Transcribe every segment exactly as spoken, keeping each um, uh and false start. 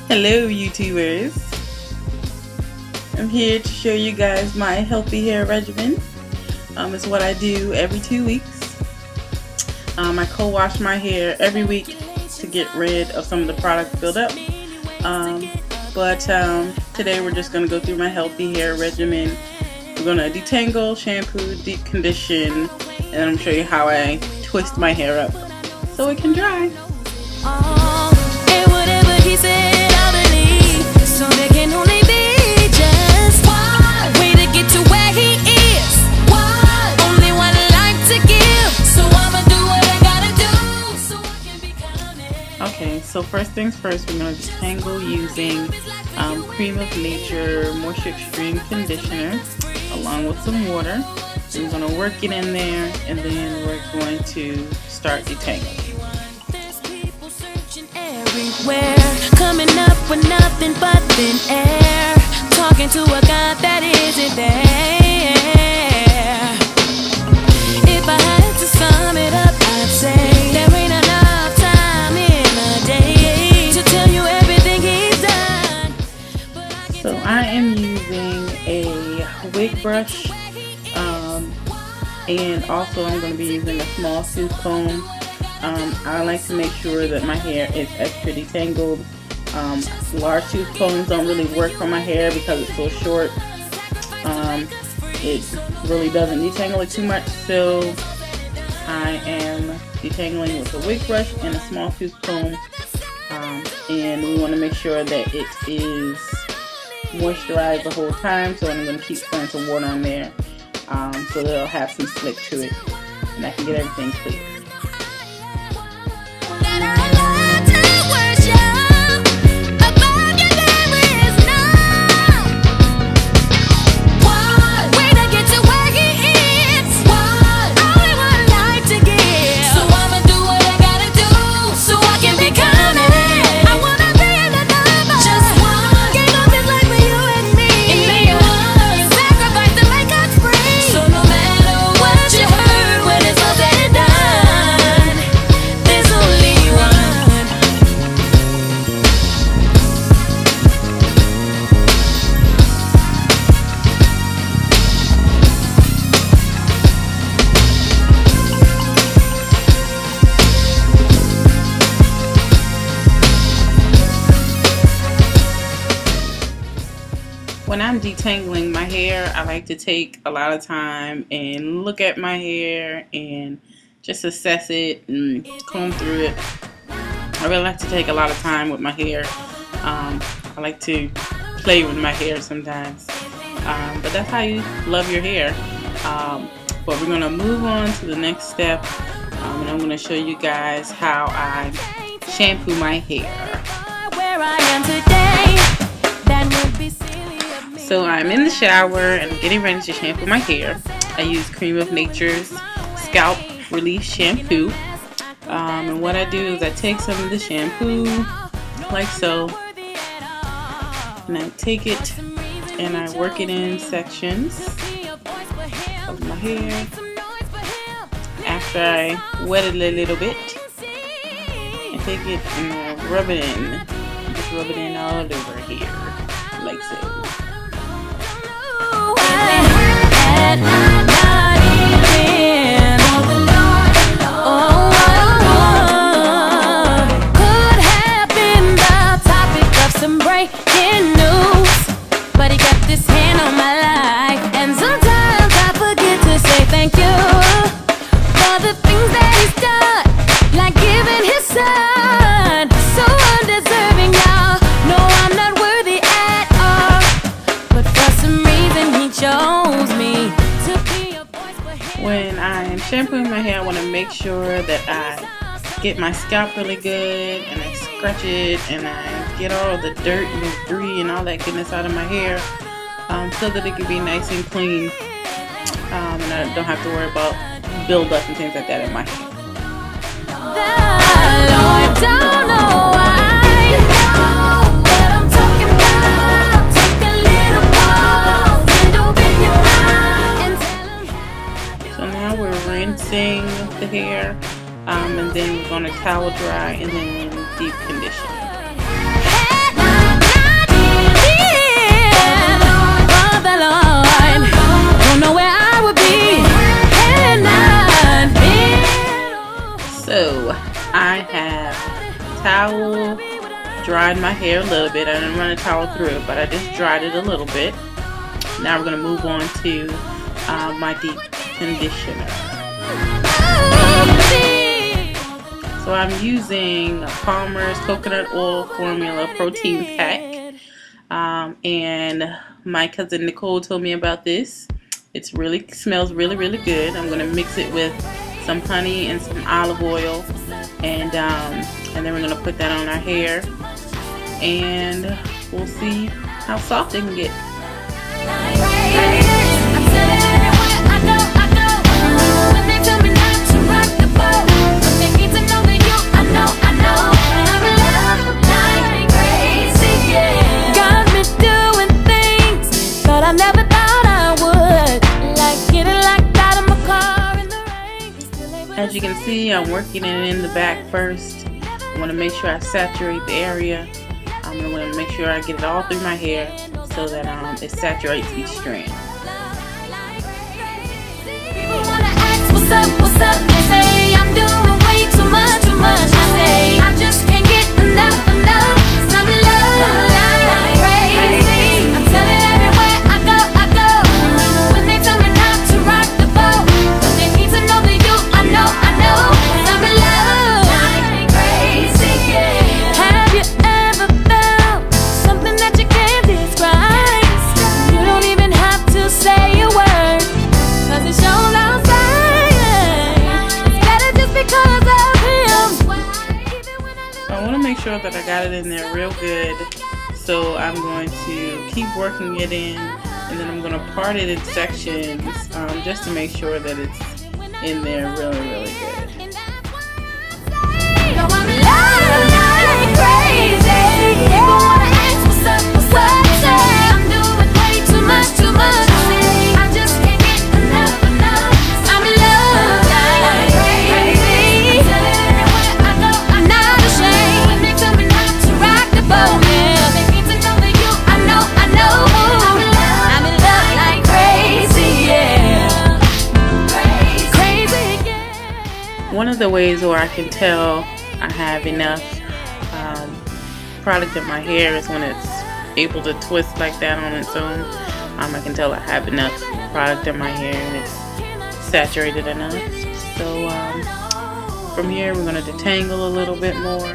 Hello YouTubers, I'm here to show you guys my healthy hair regimen. Um, it's what I do every two weeks. Um, I co-wash my hair every week to get rid of some of the product buildup. Um, but um, today we're just going to go through my healthy hair regimen. We're going to detangle, shampoo, deep condition, and then I'm going to show you how I twist my hair up so it can dry. So there can only be just one way to get to where he is. One, only one life to give. So I'ma do what I gotta do so I can become it. Okay, so first things first, we're gonna detangle using um, Cream of Nature Moisture Extreme Conditioner along with some water. So we're gonna work it in there, and then we're going to start detangling. Everywhere, coming up with nothing but thin air, talking to a God that isn't there. If I had to sum it up, I'd say there ain't enough time in a day to tell you everything he's done. So I am using a wig brush, um, and also I'm going to be using a small tooth comb. Um, I like to make sure that my hair is extra detangled. Um, large tooth combs don't really work for my hair because it's so short. Um, it really doesn't detangle it too much, so I am detangling with a wig brush and a small tooth comb. Um, and we want to make sure that it is moisturized the whole time, so I'm going to keep pouring some water on there um, so that it'll have some slick to it and I can get everything clear. When I'm detangling my hair, I like to take a lot of time and look at my hair and just assess it and comb through it. I really like to take a lot of time with my hair. Um, I like to play with my hair sometimes. Um, but that's how you love your hair. Um, but we're going to move on to the next step. Um, and I'm going to show you guys how I shampoo my hair. Where I am today, that would be silly. So I'm in the shower and getting ready to shampoo my hair. I use Cream of Nature's Scalp Relief Shampoo. Um, and what I do is I take some of the shampoo, like so, and I take it and I work it in sections of my hair. After I wet it a little bit, I take it and I rub it in. Just rub it in all over here, like so. When I'm shampooing my hair, I want to make sure that I get my scalp really good and I scratch it and I get all the dirt and debris and all that goodness out of my hair um, so that it can be nice and clean, um, and I don't have to worry about buildup and things like that in my hair. The Lord don't know why. Rinsing the hair, um, and then we're going to towel dry and then deep condition. dried my hair a little bit. I didn't run a towel through it, but I just dried it a little bit. Now we're going to move on to uh, my deep conditioner. So I'm using Palmer's Coconut Oil Formula Protein Pack. Um, and my cousin Nicole told me about this. It's really smells really, really good. I'm going to mix it with some honey and some olive oil. And, um, and then we're going to put that on our hair. And we'll see how soft it can get. As you can see, I'm working it in the back first. I want to make sure I saturate the area. I'm going to make sure I get it all through my hair so that um, it saturates each strand. What's up, what's up? They say I'm doing way too much, too much. I say I just can't get enough, enough. I'm in love like crazy. I'm telling everywhere I go, I go. When they tell me not to rock the boat, but they need to know that you, I know, I know. I'm in love like crazy, yeah. Have you ever felt something that you can't describe? You don't even have to say a word, 'cause it's shown outside. I want to make sure that I got it in there real good, so I'm going to keep working it in, and then I'm going to part it in sections um, just to make sure that it's in there really, really good. One of the ways where I can tell I have enough um, product in my hair is when it's able to twist like that on its own. Um, I can tell I have enough product in my hair and it's saturated enough. So um, from here we're going to detangle a little bit more.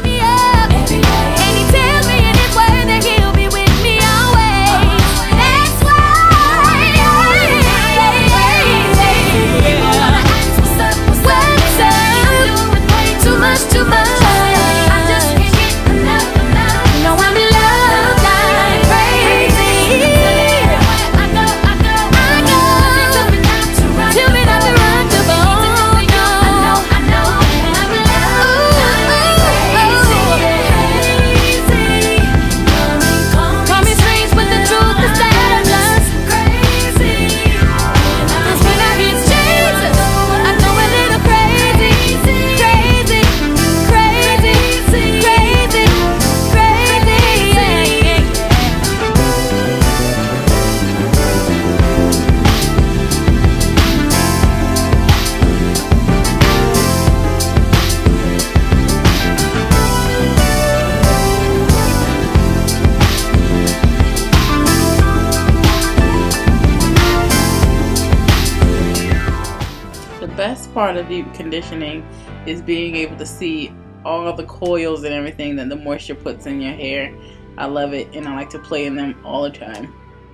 The best part of deep conditioning is being able to see all the coils and everything that the moisture puts in your hair. I love it, and I like to play in them all the time.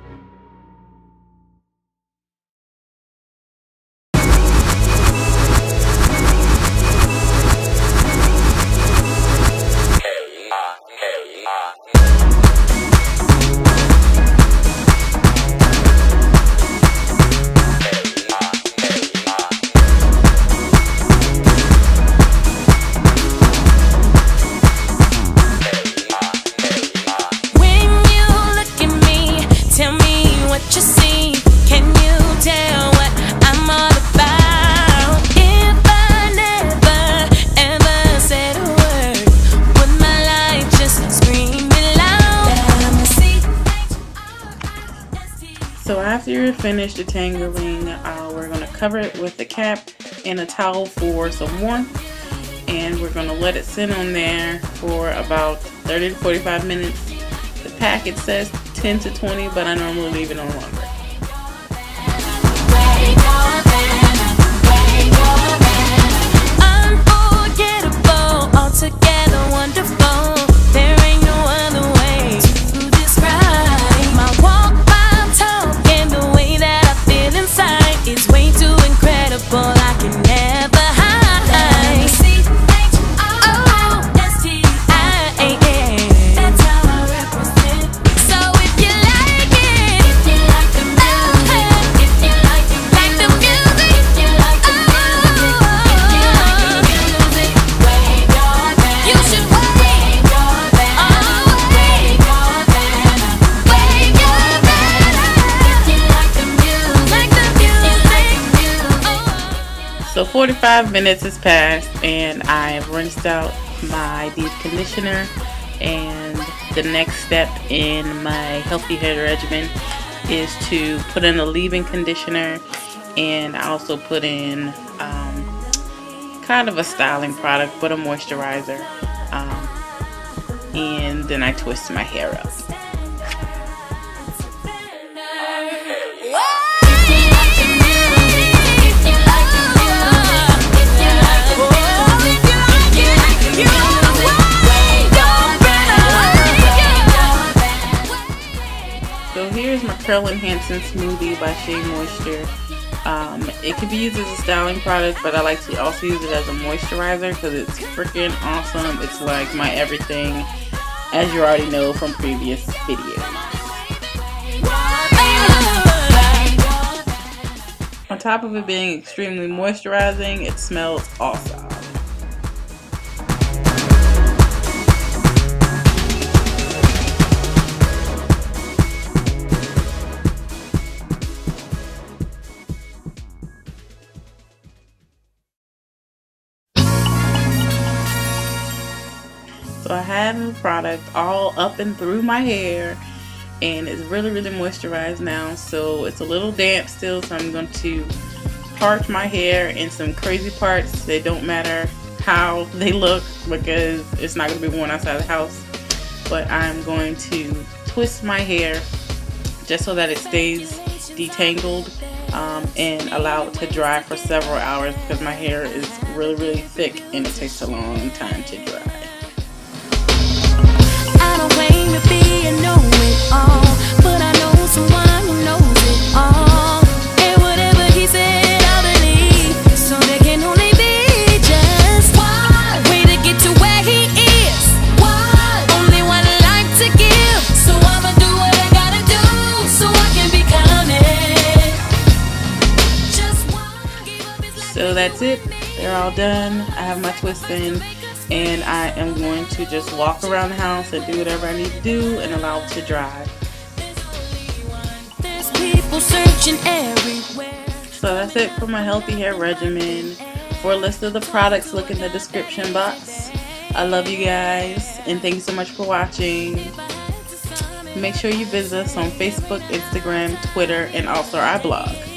So after you're finished detangling, uh, we're going to cover it with a cap and a towel for some warmth, and we're going to let it sit on there for about thirty to forty-five minutes. The package says ten to twenty, but I normally leave it on longer. Unforgettable, altogether wonderful. There ain't no other way to describe my walk, my talk, and the way that I feel inside is way too incredible. I can never hide. So forty-five minutes has passed and I've rinsed out my deep conditioner, and the next step in my healthy hair regimen is to put in a leave-in conditioner, and I also put in um, kind of a styling product but a moisturizer, um, and then I twist my hair up. So here's my Curl Enhancing Smoothie by Shea Moisture. Um, it can be used as a styling product, but I like to also use it as a moisturizer because it's freaking awesome. It's like my everything, as you already know from previous videos. On top of it being extremely moisturizing, it smells awesome. So I have the product all up and through my hair, and it's really really moisturized now. So it's a little damp still, so I'm going to part my hair in some crazy parts. They don't matter how they look because it's not going to be worn outside the house. But I'm going to twist my hair just so that it stays detangled, um, and allow it to dry for several hours because my hair is really really thick and it takes a long time to dry. I don't claim to be a know-it-all, but I know someone who knows it all. And whatever he said, I believe. So there can only be just one way to get to where he is. One, only one life to give. So I'ma do what I gotta do, so I can become it. Just one, give up his life. So that's it. They're all done. I have my twist in, and I am going to just walk around the house and do whatever I need to do and allow it to dry. There's people searching everywhere. So that's it for my healthy hair regimen. For a list of the products, look in the description box. I love you guys, and thank you so much for watching. Make sure you visit us on Facebook, Instagram, Twitter, and also our blog.